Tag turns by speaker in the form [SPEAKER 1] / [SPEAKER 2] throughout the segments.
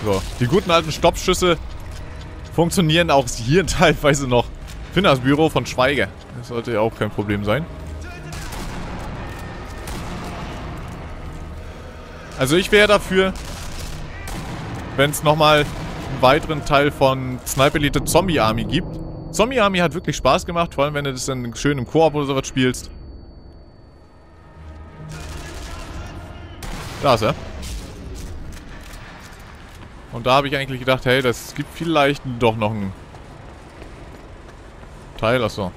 [SPEAKER 1] So, die guten alten Stoppschüsse funktionieren auch hier teilweise noch. Ich finde das Büro von Schweiger. Das sollte ja auch kein Problem sein. Also ich wäre dafür, wenn es nochmal einen weiteren Teil von Sniper Elite Zombie Army gibt. Zombie Army hat wirklich Spaß gemacht, vor allem wenn du das dann schön im Koop oder sowas spielst. Da ist er. Und da habe ich eigentlich gedacht, hey, das gibt vielleicht doch noch einen Teil. Achso.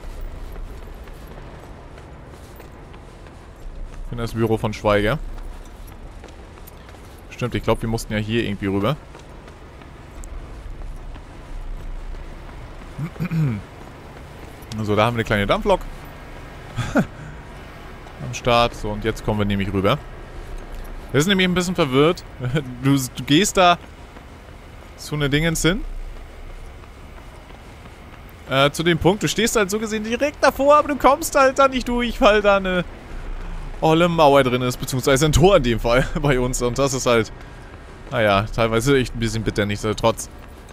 [SPEAKER 1] Ich finde das Büro von Schweiger. Stimmt, ich glaube, wir mussten ja hier irgendwie rüber. So, da haben wir eine kleine Dampflok. Am Start. So, und jetzt kommen wir nämlich rüber. Wir sind nämlich ein bisschen verwirrt. Du gehst da zu einer Dingens hin. Zu dem Punkt, du stehst halt so gesehen direkt davor, aber du kommst halt da nicht durch, weil da eine olle Mauer drin ist, beziehungsweise ein Tor in dem Fall bei uns. Und das ist halt, naja, teilweise echt ein bisschen bitter, nichtsdestotrotz.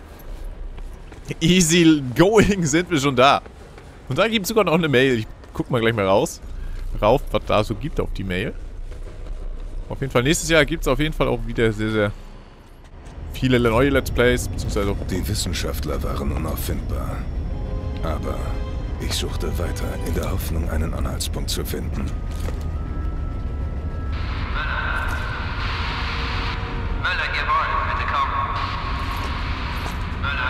[SPEAKER 1] Easy going sind wir schon da. Und da gibt es sogar noch eine Mail. Ich guck mal gleich mal rauf, was da so gibt auf die Mail. Auf jeden Fall, nächstes Jahr gibt es auf jeden Fall auch wieder sehr, sehr viele neue Let's Plays, beziehungsweise auch
[SPEAKER 2] Die Wissenschaftler waren unauffindbar. Aber ich suchte weiter, in der Hoffnung, einen Anhaltspunkt zu finden.
[SPEAKER 3] Möller, jawohl, bitte komm. Möller.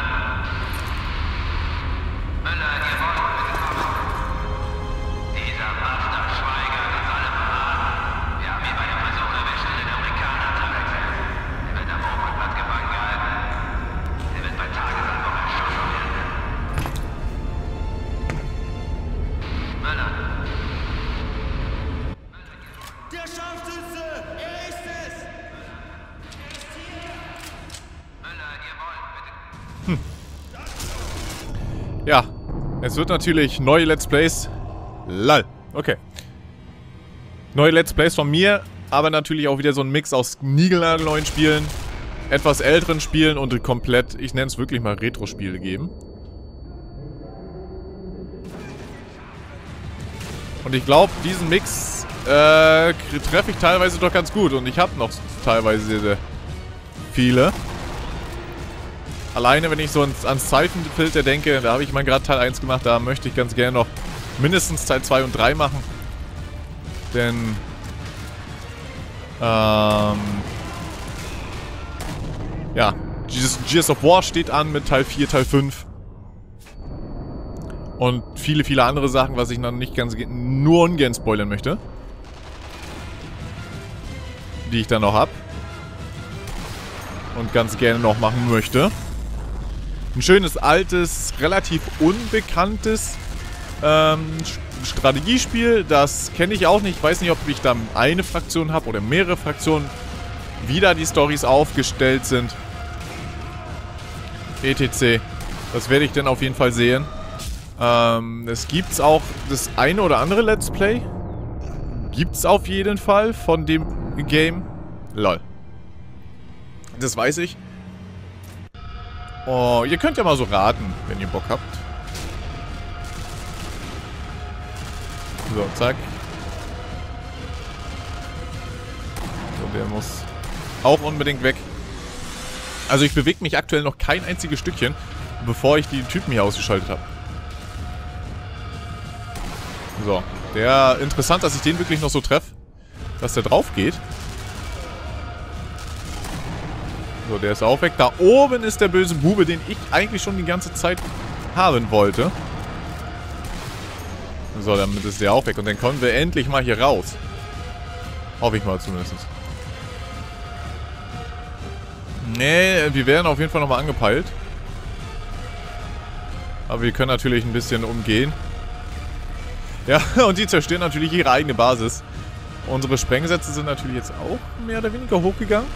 [SPEAKER 3] Möller, jawohl, bitte komm. Dieser Bastard Schweiger ist alle verraten. Wir haben ihn bei dem Versuch erwischt, den Amerikaner zu wechseln. Er wird am Hochblatt gefangen gehalten. Er wird bei Tagesanbruch erschossen werden. Möller.
[SPEAKER 4] Der Scharfschütze! Er ist es!
[SPEAKER 3] Möller, jawohl, bitte.
[SPEAKER 1] ja, es wird natürlich neue Let's Plays. Lol. Okay. Neue Let's Plays von mir, aber natürlich auch wieder so ein Mix aus niegelnagelneuen Spielen, etwas älteren Spielen und komplett, ich nenne es wirklich mal Retro-Spiele geben. Und ich glaube, diesen Mix treffe ich teilweise doch ganz gut. Und ich habe noch teilweise sehr, sehr viele. Alleine, wenn ich so ans Zeichenfilter denke, da habe ich mal gerade Teil 1 gemacht, da möchte ich ganz gerne noch mindestens Teil 2 und 3 machen. Denn, ja, Gears of War steht an mit Teil 4, Teil 5. Und viele, viele andere Sachen, was ich noch nicht ganz nur ungern spoilern möchte. Die ich dann noch habe. Und ganz gerne noch machen möchte. Ein schönes, altes, relativ unbekanntes Strategiespiel. Das kenne ich auch nicht. Ich weiß nicht, ob ich da eine Fraktion habe oder mehrere Fraktionen. Wie da die Storys aufgestellt sind. etc. Das werde ich dann auf jeden Fall sehen. Es gibt auch das eine oder andere Let's Play. Gibt's auf jeden Fall von dem Game. Lol. Das weiß ich. Oh, ihr könnt ja mal so raten, wenn ihr Bock habt. So, zack. So, der muss auch unbedingt weg. Also ich bewege mich aktuell noch kein einziges Stückchen, bevor ich die Typen hier ausgeschaltet habe. So, der interessant, dass ich den wirklich noch so treffe, dass der drauf geht. So, der ist auch weg. Da oben ist der böse Bube, den ich eigentlich schon die ganze Zeit haben wollte. So, damit ist der auch weg. Und dann kommen wir endlich mal hier raus. Hoffe ich mal zumindest. Nee, wir werden auf jeden Fall nochmal angepeilt. Aber wir können natürlich ein bisschen umgehen. Ja, und die zerstören natürlich ihre eigene Basis. Unsere Sprengsätze sind natürlich jetzt auch mehr oder weniger hochgegangen.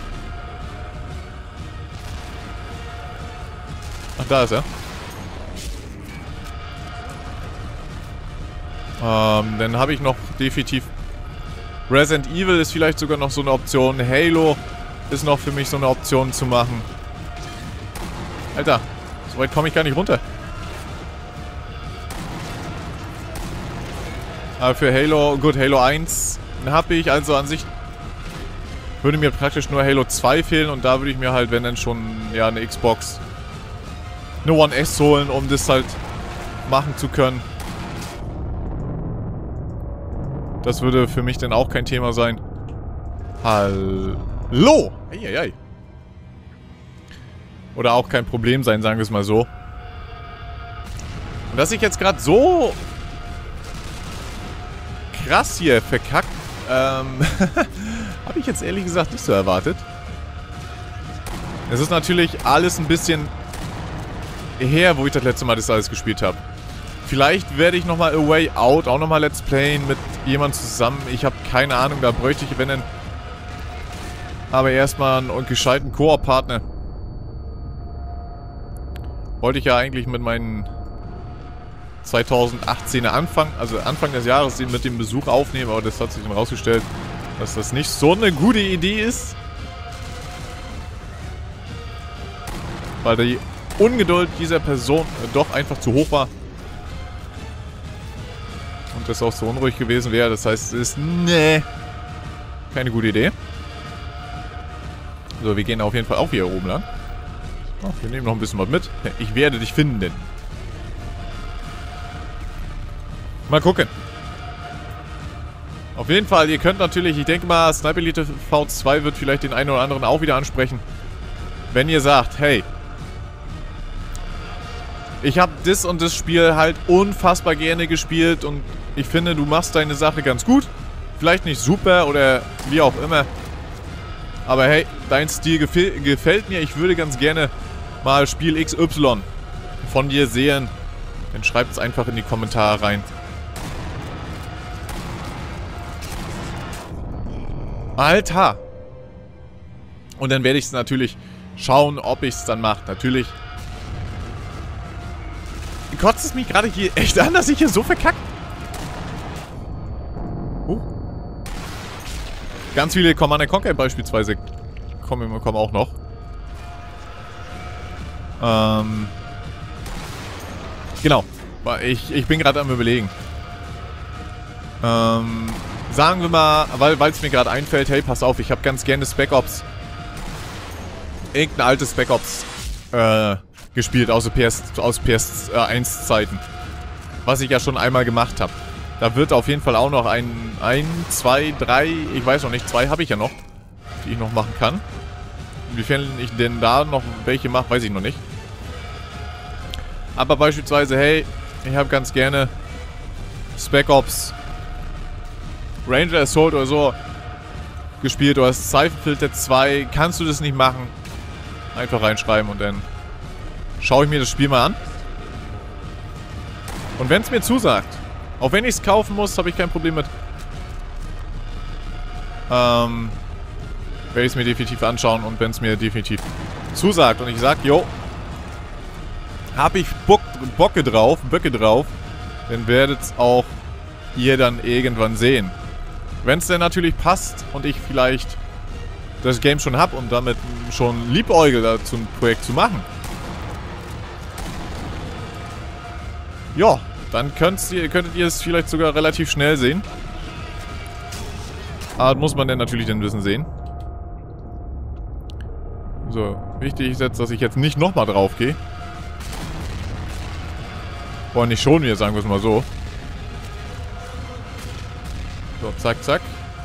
[SPEAKER 1] Ach, da ist er. Dann habe ich noch definitiv Resident Evil ist vielleicht sogar noch so eine Option. Halo ist noch für mich so eine Option zu machen. Alter, so weit komme ich gar nicht runter. Aber für Halo, gut, Halo 1 habe ich, also an sich würde mir praktisch nur Halo 2 fehlen und da würde ich mir halt, wenn dann schon, ja, eine Xbox, eine One S holen, um das halt machen zu können. Das würde für mich dann auch kein Thema sein. Hallo! Eieiei. Oder auch kein Problem sein, sagen wir es mal so. Und dass ich jetzt gerade so krass hier verkackt, habe ich jetzt ehrlich gesagt nicht so erwartet. Es ist natürlich alles ein bisschen her, wo ich das letzte Mal das alles gespielt habe. Vielleicht werde ich nochmal A Way Out auch nochmal Let's Playen mit jemandem zusammen. Ich habe keine Ahnung, da bräuchte ich, wenn denn, aber erstmal einen gescheiten Koop-Partner. Wollte ich ja eigentlich mit meinen 2018er Anfang des Jahres mit dem Besuch aufnehmen, aber das hat sich dann rausgestellt, dass das nicht so eine gute Idee ist. Weil die Ungeduld dieser Person doch einfach zu hoch war. Und das auch so unruhig gewesen wäre. Das heißt, es ist, nee, keine gute Idee. So, wir gehen auf jeden Fall auch hier oben lang. Oh, wir nehmen noch ein bisschen was mit. Ich werde dich finden. Mal gucken. Auf jeden Fall, ihr könnt natürlich, ich denke mal, Sniper Elite V2 wird vielleicht den einen oder anderen auch wieder ansprechen. Wenn ihr sagt, hey, ich habe das und das Spiel halt unfassbar gerne gespielt und ich finde, du machst deine Sache ganz gut. Vielleicht nicht super oder wie auch immer. Aber hey, dein Stil gefällt mir. Ich würde ganz gerne mal Spiel XY von dir sehen. Dann schreibt es einfach in die Kommentare rein. Alter! Und dann werde ich es natürlich schauen, ob ich es dann mache. Natürlich kotzt es mich gerade hier echt an, dass ich hier so verkackt. Ganz viele Command & Conquer beispielsweise kommen auch noch. Genau. Ich bin gerade am Überlegen. Sagen wir mal, weil es mir gerade einfällt, hey, pass auf, ich habe ganz gerne Spec Ops. Irgendein altes Spec Ops gespielt aus PS1 Zeiten. Was ich ja schon einmal gemacht habe. Da wird auf jeden Fall auch noch ein, 2, 3, ich weiß noch nicht, 2 habe ich ja noch, die ich noch machen kann. Inwiefern ich denn da noch welche mache, weiß ich noch nicht. Aber beispielsweise, hey, ich habe ganz gerne Spec Ops Ranger Assault oder so gespielt. Du hast Siphon Filter 2, kannst du das nicht machen? Einfach reinschreiben und dann schaue ich mir das Spiel mal an. Und wenn es mir zusagt, auch wenn ich es kaufen muss, habe ich kein Problem mit. Werde ich es mir definitiv anschauen und wenn es mir definitiv zusagt und ich sage, jo, habe ich Böcke drauf, dann werdet es auch ihr dann irgendwann sehen. Wenn es denn natürlich passt und ich vielleicht das Game schon habe und damit schon liebäugel dazu ein Projekt zu machen. Ja, dann könntet ihr es vielleicht sogar relativ schnell sehen. Aber muss man denn natürlich dann wissen sehen. So, wichtig ist jetzt, dass ich jetzt nicht nochmal drauf gehe. Boah, nicht schon wieder, sagen wir es mal so. So, zack, zack.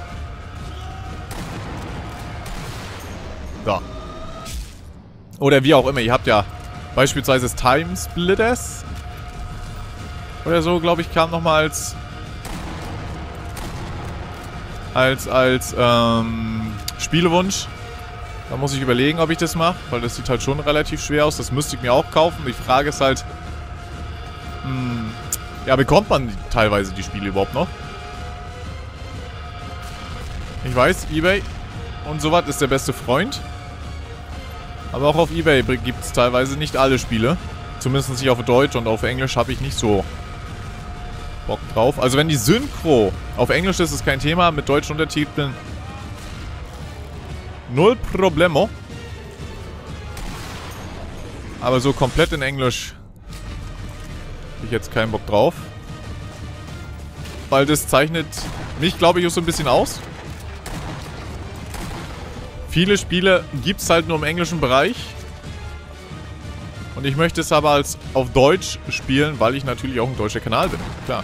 [SPEAKER 1] So. Oder wie auch immer, ihr habt ja beispielsweise Time Splitters. Oder so, glaube ich, kam nochmal als Spielewunsch. Da muss ich überlegen, ob ich das mache, weil das sieht halt schon relativ schwer aus. Das müsste ich mir auch kaufen. Die Frage ist halt, ja, bekommt man teilweise die Spiele überhaupt noch? Ich weiß, eBay und sowas ist der beste Freund. Aber auch auf eBay gibt es teilweise nicht alle Spiele. Zumindest nicht auf Deutsch und auf Englisch habe ich nicht so Bock drauf. Also wenn die Synchro auf Englisch ist, ist kein Thema. Mit deutschen Untertiteln Null Problemo. Aber so komplett in Englisch habe ich jetzt keinen Bock drauf. Weil das zeichnet mich, glaube ich, auch so ein bisschen aus. Viele Spiele gibt es halt nur im englischen Bereich. Und ich möchte es aber als auf Deutsch spielen, weil ich natürlich auch ein deutscher Kanal bin. Klar.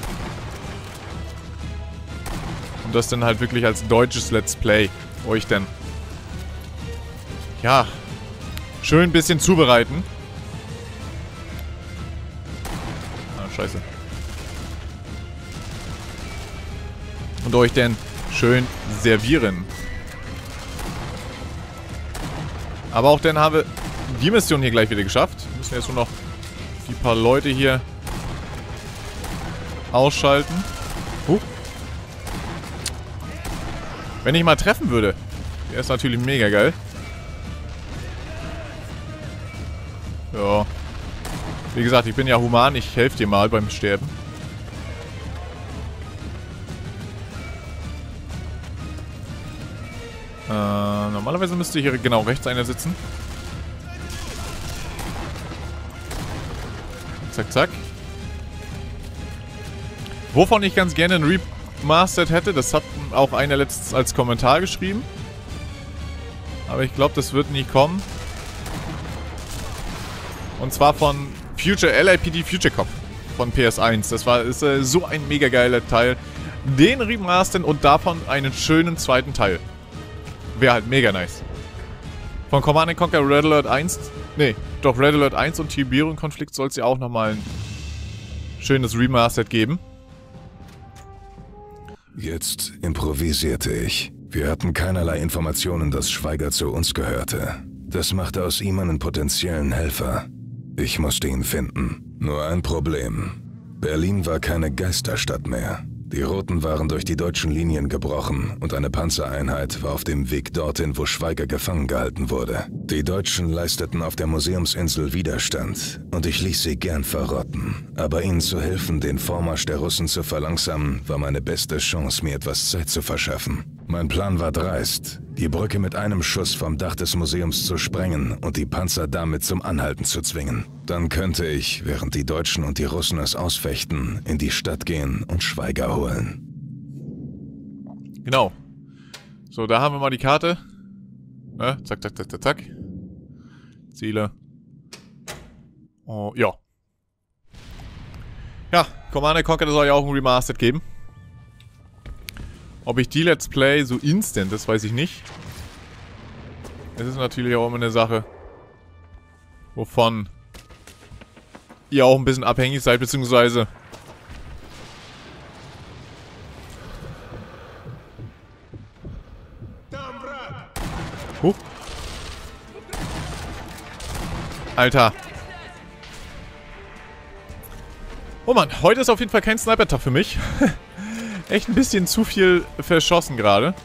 [SPEAKER 1] Und das dann halt wirklich als deutsches Let's Play. Wo ich dann... Ja... Schön ein bisschen zubereiten. Ah, scheiße. Und euch dann schön servieren. Aber auch dann habe die Mission hier gleich wieder geschafft. Wir müssen jetzt nur noch die paar Leute hier ausschalten. Wenn ich mal treffen würde, wäre es natürlich mega geil. Ja. Wie gesagt, ich bin ja human. Ich helfe dir mal beim Sterben. Normalerweise müsste hier genau rechts einer sitzen. Zack, zack. Wovon ich ganz gerne ein Remastered hätte, das hat auch einer letztens als Kommentar geschrieben. Aber ich glaube, das wird nie kommen. Und zwar von LAPD Future Cop von PS1. Das ist so ein mega geiler Teil. Den remastern und davon einen schönen zweiten Teil. Wäre halt mega nice. Von Command & Conquer Red Alert 1. Nee, doch Red Alert 1 und Tiberium-Konflikt soll es ja auch nochmal ein schönes Remastered geben.
[SPEAKER 2] Jetzt improvisierte ich. Wir hatten keinerlei Informationen, dass Schweiger zu uns gehörte. Das machte aus ihm einen potenziellen Helfer. Ich musste ihn finden. Nur ein Problem. Berlin war keine Geisterstadt mehr. Die Roten waren durch die deutschen Linien gebrochen und eine Panzereinheit war auf dem Weg dorthin, wo Schweiger gefangen gehalten wurde. Die Deutschen leisteten auf der Museumsinsel Widerstand und ich ließ sie gern verrotten. Aber ihnen zu helfen, den Vormarsch der Russen zu verlangsamen, war meine beste Chance, mir etwas Zeit zu verschaffen. Mein Plan war dreist, die Brücke mit einem Schuss vom Dach des Museums zu sprengen und die Panzer damit zum Anhalten zu zwingen. Dann könnte ich, während die Deutschen und die Russen es ausfechten, in die Stadt gehen und Schweiger holen.
[SPEAKER 1] Genau. So, da haben wir mal die Karte. Zack, zack, zack, zack, zack. Ziele. Oh, ja. Ja, Command & Conquer soll ja auch ein Remastered geben. Ob ich die Let's Play so instant, das weiß ich nicht. Es ist natürlich auch immer eine Sache, wovon ihr auch ein bisschen abhängig seid, beziehungsweise Alter. Oh Mann, heute ist auf jeden Fall kein Sniper-Tag für mich. Echt ein bisschen zu viel verschossen gerade.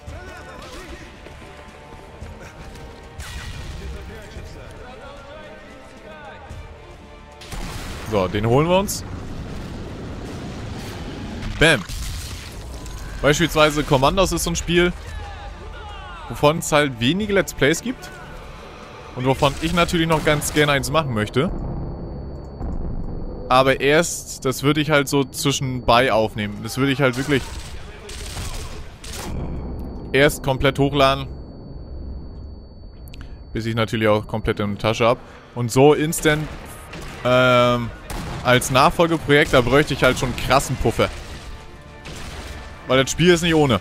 [SPEAKER 1] So, den holen wir uns. Bam. Beispielsweise Commandos ist so ein Spiel, wovon es halt wenige Let's Plays gibt. Und wovon ich natürlich noch ganz gerne eins machen möchte. Aber erst, das würde ich halt so zwischenbei aufnehmen. Das würde ich halt wirklich erst komplett hochladen. Bis ich natürlich auch komplett in die Tasche habe. Und so instant als Nachfolgeprojekt, da bräuchte ich halt schon einen krassen Puffer. Weil das Spiel ist nicht ohne.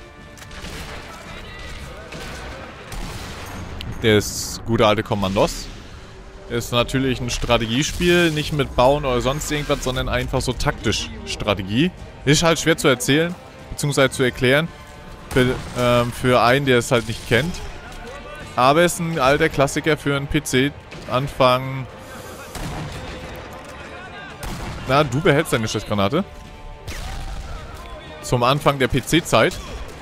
[SPEAKER 1] Das gute alte Commandos ist natürlich ein Strategiespiel, nicht mit Bauen oder sonst irgendwas, sondern einfach so taktisch Strategie. Ist halt schwer zu erzählen, beziehungsweise zu erklären, für einen, der es halt nicht kennt. Aber es ist ein alter Klassiker für einen PC. Anfang... Na, du behältst deine Schussgranate. Zum Anfang der PC-Zeit.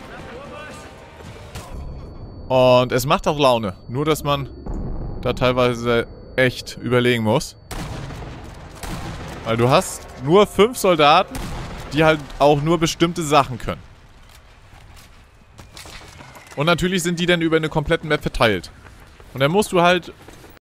[SPEAKER 1] Und es macht auch Laune. Nur, dass man da teilweise echt überlegen muss. Weil du hast nur 5 Soldaten, die halt auch nur bestimmte Sachen können. Und natürlich sind die dann über eine komplette Map verteilt. Und dann musst du halt